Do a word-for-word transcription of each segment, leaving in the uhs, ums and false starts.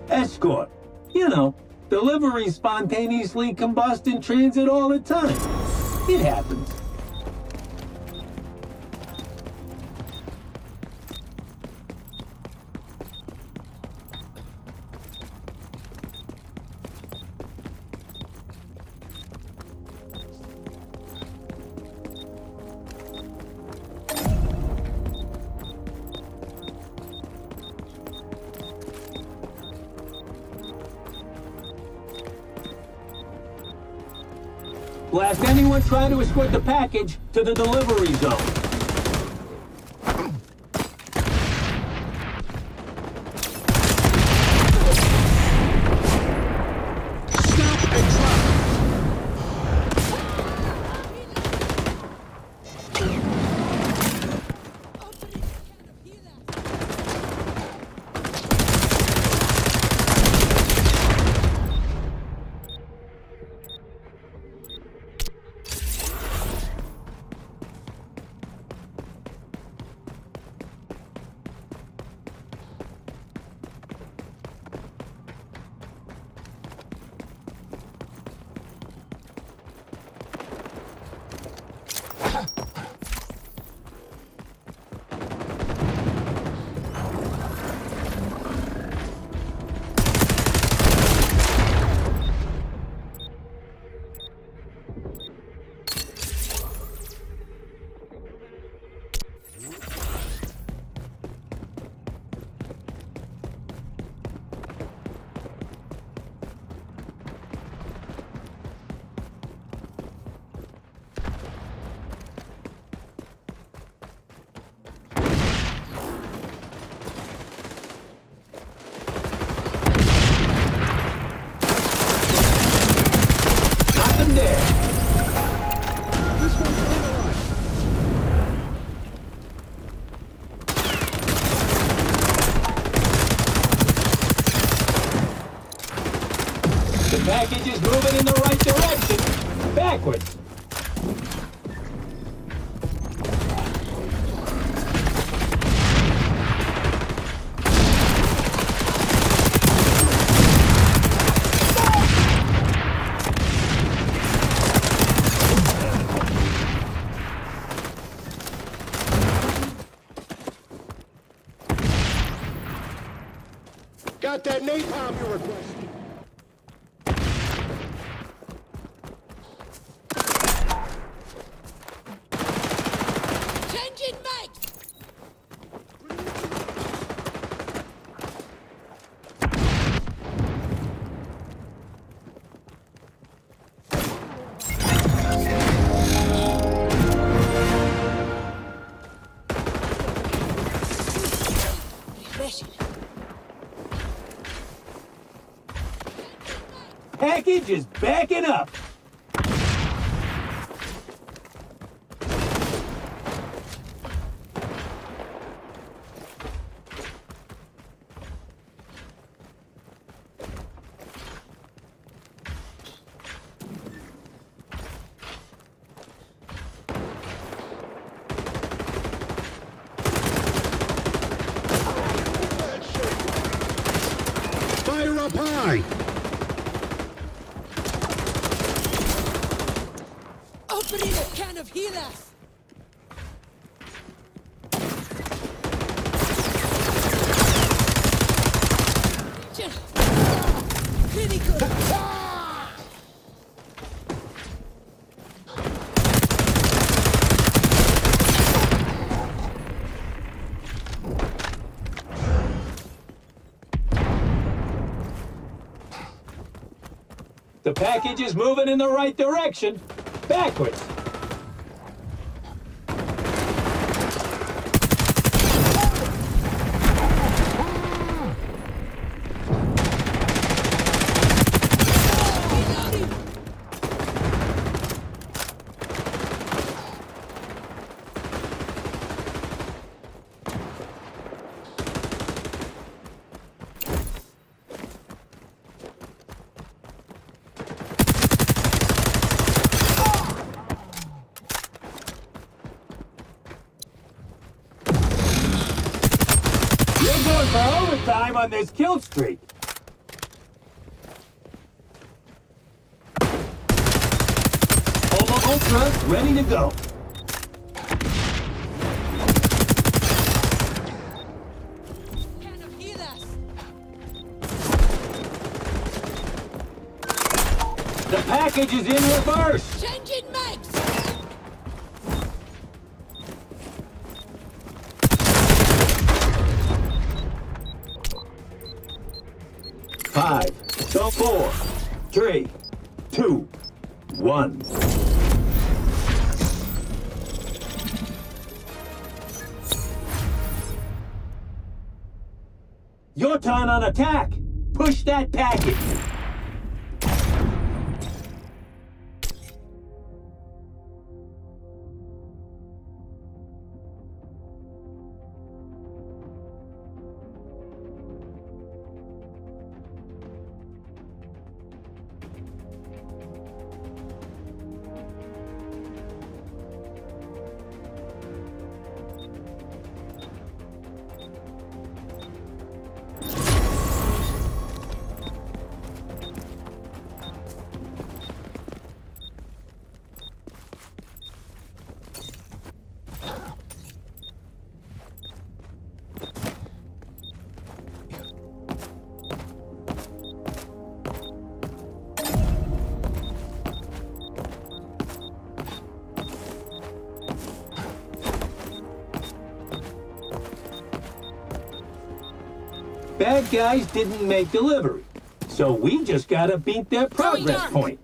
Escort. You know, deliveries spontaneously combust in transit all the time. It happens. Blast anyone trying to escort the package to the delivery zone. The package is moving in the right direction. Backwards. Got that napalm you requested. Package is backing up. Fire up high! Opening a can of healers! Critical! The package is moving in the right direction. Backwards. You're going for overtime on this kill streak. truck ready to go. Can of healers. The package is in reverse. Changing mags. Five, so four, three, two, one. Your turn on attack. Push that package. Bad guys didn't make delivery, so we just gotta beat their progress point.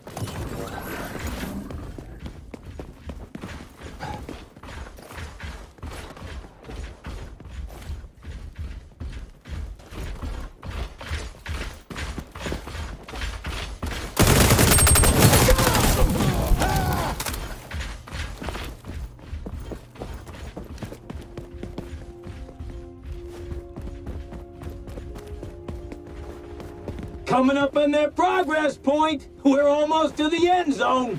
Coming up on their progress point, we're almost to the end zone.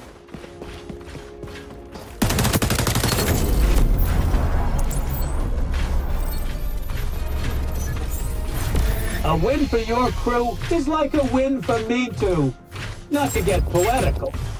A win for your crew is like a win for me too. Not to get poetical,